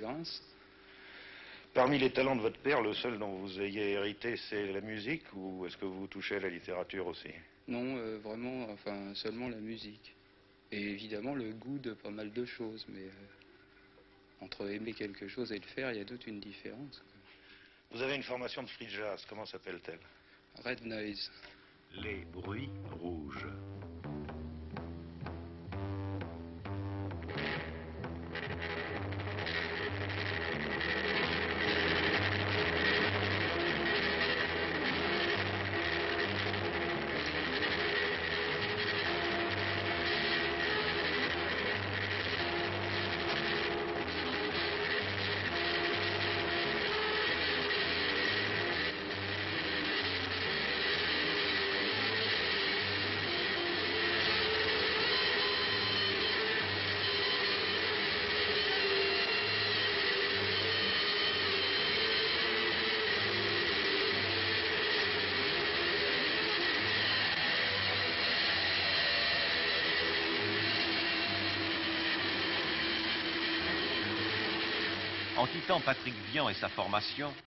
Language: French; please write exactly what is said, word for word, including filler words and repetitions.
Provence. Parmi les talents de votre père, le seul dont vous ayez hérité, c'est la musique, ou est-ce que vous touchez à la littérature aussi? Non, euh, vraiment, enfin, seulement la musique. Et évidemment le goût de pas mal de choses, mais euh, entre aimer quelque chose et le faire, il y a toute une différence. Vous avez une formation de free jazz, comment s'appelle-t-elle? Red Noise. Les bruits rouges. En quittant Patrick Vian et sa formation,